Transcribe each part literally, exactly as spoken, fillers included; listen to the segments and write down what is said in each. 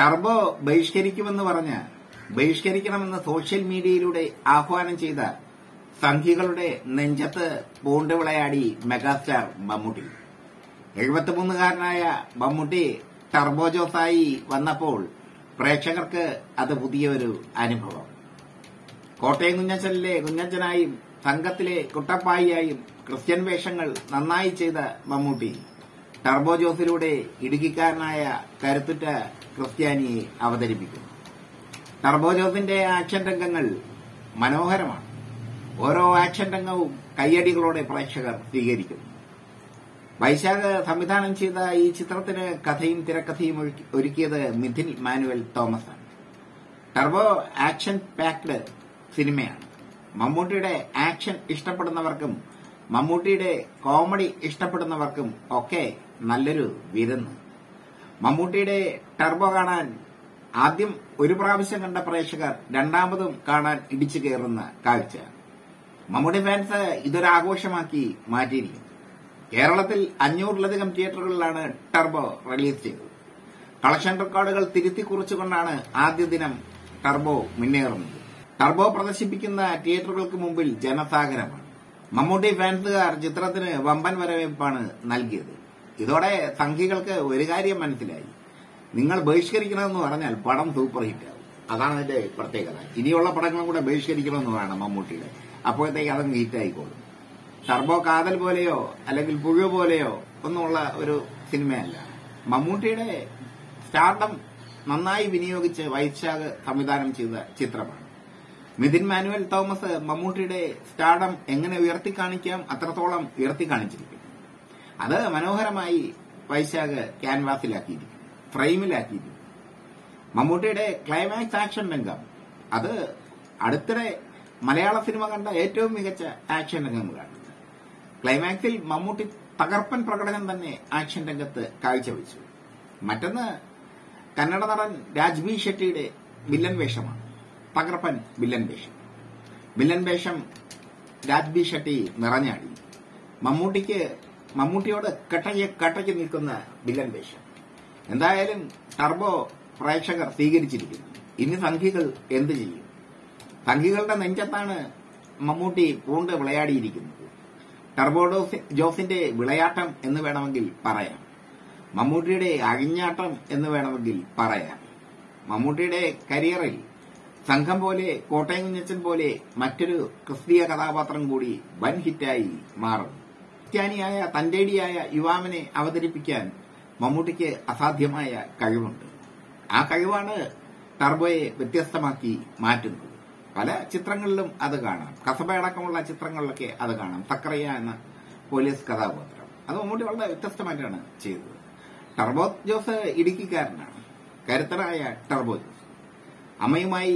Turbo ബഹിഷ്കരിക്കുമെന്ന് പറഞ്ഞ് ബഹിഷ്കരിക്കണമെന്ന് social മീഡിയയിലൂടെ ആഹ്വാനം ചെയ്ത സംഘികളുടെ നെഞ്ചത്ത് പൂണ്ട് വിളയാടി മെഗാസ്റ്റാർ മമ്മൂട്ടി. എഴുപത്തിമൂന്നുകാരനായ മമ്മൂട്ടി ടർബോ ജോസായി വന്നപ്പോൾ പ്രേക്ഷകർക്ക് അത് പുതിയൊരു അനുഭവം. കോട്ടയം കുഞ്ഞച്ചനിലെ കുഞ്ഞച്ചനായും സംഘത്തിലെ കുട്ടപ്പായിയായും ക്രിസ്ത്യൻ വേഷങ്ങൾ നന്നായി ചെയ്ത മമ്മൂട്ടി ടർബോ ജോസിലൂടെ ഇടുക്കിക്കാരനായ കരുത്തുറ്റ ക്രിസ്ത്യാനിയെ അവതരിപ്പിക്കുന്നു. ടർബോ ജോസിന്റെ ആക്ഷൻ രംഗങ്ങൾ മനോഹരമാണ്. ഓരോ ആക്ഷൻ രംഗവും കയ്യടികളോടെ പ്രേക്ഷകർ സ്വീകരിക്കുന്നു. വൈശാഖ് സംവിധാനം ചെയ്ത ഈ ചിത്രത്തിന് കഥയും തിരക്കഥയും ഒരുക്കിയത് മിഥിൻ മാനുവൽ തോമസ് ആണ്. ടർബോ ആക്ഷൻ പാക്ഡ് സിനിമയാണ്. മമ്മൂട്ടിയുടെ ആക്ഷൻ ഇഷ്ടപ്പെടുന്നവർക്കും മമ്മൂട്ടിയുടെ കോമഡി ഇഷ്ടപ്പെടുന്നവർക്കും ഒക്കെ നല്ലൊരു വിരുന്ന്. മമ്മൂട്ടിയുടെ ടർബോ കാണാൻ ആദ്യം ഒരു പ്രാവശ്യം കണ്ട പ്രേക്ഷകർ രണ്ടാമതും കാണാൻ ഇടിച്ചു കയറുന്ന കാഴ്ച. മമ്മൂട്ടി ഫാൻസ് ഇതൊരാഘോഷമാക്കി മാറ്റിയിരിക്കുന്നു. കേരളത്തിൽ അഞ്ഞൂറിലധികം തിയേറ്ററുകളിലാണ് ടർബോ റിലീസ് ചെയ്തത്. കളക്ഷൻ റെക്കോർഡുകൾ തിരുത്തി കുറിച്ചുകൊണ്ടാണ് ആദ്യ ദിനം ടർബോ മുന്നേറുന്നത്. ടർബോ പ്രദർശിപ്പിക്കുന്ന തിയേറ്ററുകൾക്ക് മുമ്പിൽ ജനസാഗരമാണ്. മമ്മൂട്ടി ഫാൻസുകാർ ചിത്രത്തിന് വമ്പൻ വരവേൽപ്പാണ് നൽകിയത്. ഇതോടെ സംഘികൾക്ക് ഒരു കാര്യം മനസ്സിലായി: നിങ്ങൾ ബഹിഷ്കരിക്കണമെന്ന് പറഞ്ഞാൽ പടം സൂപ്പർ ഹിറ്റാവും. അതാണ് അതിന്റെ പ്രത്യേകത. ഇനിയുള്ള പടങ്ങളും കൂടെ ബഹിഷ്കരിക്കണമെന്ന് വേണം മമ്മൂട്ടിയുടെ. അപ്പോഴത്തേക്ക് അതങ്ങ് ഹിറ്റായിക്കോളും. ടർബോ കാതൽ പോലെയോ അല്ലെങ്കിൽ പുഴു പോലെയോ ഒന്നുമുള്ള ഒരു സിനിമയല്ല. മമ്മൂട്ടിയുടെ സ്റ്റാർഡം നന്നായി വിനിയോഗിച്ച് വൈശാഖ് സംവിധാനം ചെയ്ത ചിത്രമാണ്. മിഥിൻ മാനുവൽ തോമസ് മമ്മൂട്ടിയുടെ സ്റ്റാർഡം എങ്ങനെ ഉയർത്തിക്കാണിക്കാം അത്രത്തോളം ഉയർത്തിക്കാണിച്ചിരിക്കുന്നു. അത് മനോഹരമായി വൈശാഖ് ക്യാൻവാസിലാക്കിയിരിക്കുന്നു, ഫ്രെയിമിലാക്കിയിരിക്കുന്നു. മമ്മൂട്ടിയുടെ ക്ലൈമാക്സ് ആക്ഷൻ രംഗം അത് അടുത്തിടെ മലയാള സിനിമ കണ്ട ഏറ്റവും മികച്ച ആക്ഷൻ രംഗങ്ങളാണ്. ക്ലൈമാക്സിൽ മമ്മൂട്ടി തകർപ്പൻ പ്രകടനം തന്നെ ആക്ഷൻ രംഗത്ത് കാഴ്ചവെച്ചു. മറ്റൊന്ന് കന്നഡ നടൻ രാജ്ബി ഷെട്ടിയുടെ വില്ലൻ വേഷമാണ്. തകർപ്പൻ വില്ലൻ വേഷം. വില്ലൻ വേഷം രാജ്ബി ഷെട്ടി നിറഞ്ഞാടി. മമ്മൂട്ടിക്ക് മമ്മൂട്ടിയോട് കട്ടയ്ക്ക് കട്ടയ്ക്ക് നിൽക്കുന്ന വില്ലൻ വേഷം. എന്തായാലും ടർബോ പ്രേക്ഷകർ സ്വീകരിച്ചിരിക്കുന്നു. ഇനി സംഘികൾ എന്ത് ചെയ്യും? സംഘികളുടെ നെഞ്ചത്താണ് മമ്മൂട്ടി പൂണ്ട് വിളയാടിയിരിക്കുന്നത്. ടർബോ ജോസിന്റെ വിളയാട്ടം എന്ന് വേണമെങ്കിൽ പറയാം. മമ്മൂട്ടിയുടെ അഴിഞ്ഞാട്ടം എന്ന് വേണമെങ്കിൽ പറയാം. മമ്മൂട്ടിയുടെ കരിയറിൽ സംഘം പോലെ കോട്ടയം കുഞ്ഞച്ചൻ പോലെ മറ്റൊരു ക്രിസ്തീയ കഥാപാത്രം കൂടി വൻ ഹിറ്റായി മാറും. ക്രിസ്ത്യാനിയായ തന്റേടിയായ യുവാവിനെ അവതരിപ്പിക്കാൻ മമ്മൂട്ടിക്ക് അസാധ്യമായ കഴിവുണ്ട്. ആ കഴിവാണ് ടർബോയെ വ്യത്യസ്തമാക്കി മാറ്റുന്നത്. പല ചിത്രങ്ങളിലും അത് കാണാം. കസബ അടക്കമുള്ള ചിത്രങ്ങളിലൊക്കെ അത് കാണാം. സക്കറിയ എന്ന പോലീസ് കഥാപാത്രം അത് മമ്മൂട്ടി വളരെ വ്യത്യസ്തമായിട്ടാണ് ചെയ്തത്. ടർബോ ജോസ് ഇടുക്കിക്കാരനാണ്. കരുത്തനായ ടർബോ ജോസ് അമ്മയുമായി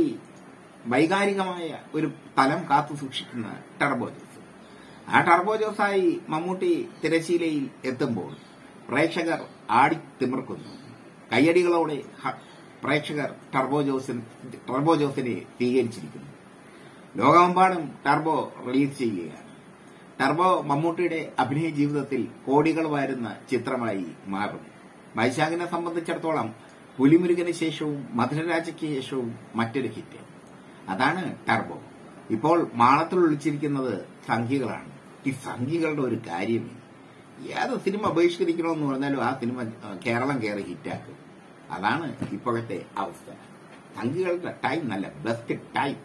വൈകാരികമായ ഒരു തലം കാത്തു സൂക്ഷിക്കുന്ന ടർബോ ജോസ്. ആ ടർബോ ജോസായി മമ്മൂട്ടി തിരശീലയിൽ എത്തുമ്പോൾ പ്രേക്ഷകർ ആടിത്തിമിർക്കുന്നു. കയ്യടികളോടെ പ്രേക്ഷകർ ടർബോ ജോസിന് ടർബോ ജോസിനെ സ്വീകരിച്ചിരിക്കുന്നു. ലോകമെമ്പാടും ടർബോ റിലീസ് ചെയ്യുകയാണ്. ടർബോ മമ്മൂട്ടിയുടെ അഭിനയ ജീവിതത്തിൽ കോടികൾ വാരുന്ന ചിത്രമായി മാറും. വൈശാഖിനെ സംബന്ധിച്ചിടത്തോളം പുലിമുരുകന് ശേഷവും മധുരരാജയ്ക്ക് ശേഷവും മറ്റൊരു ഹിറ്റ്. അതാണ് ടർബോ. ഇപ്പോൾ മാളത്തിൽ ഒളിച്ചിരിക്കുന്നത് സംഘികളാണ്. ഈ സംഘികളുടെ ഒരു കാര്യമേ, ഏത് സിനിമ ബഹിഷ്കരിക്കണമെന്ന് പറഞ്ഞാലും ആ സിനിമ കേരളം കയറി ഹിറ്റാക്കും. അതാണ് ഇപ്പോഴത്തെ അവസ്ഥ. സംഘികളുടെ ടൈം നല്ല ബെസ്റ്റ് ടൈം.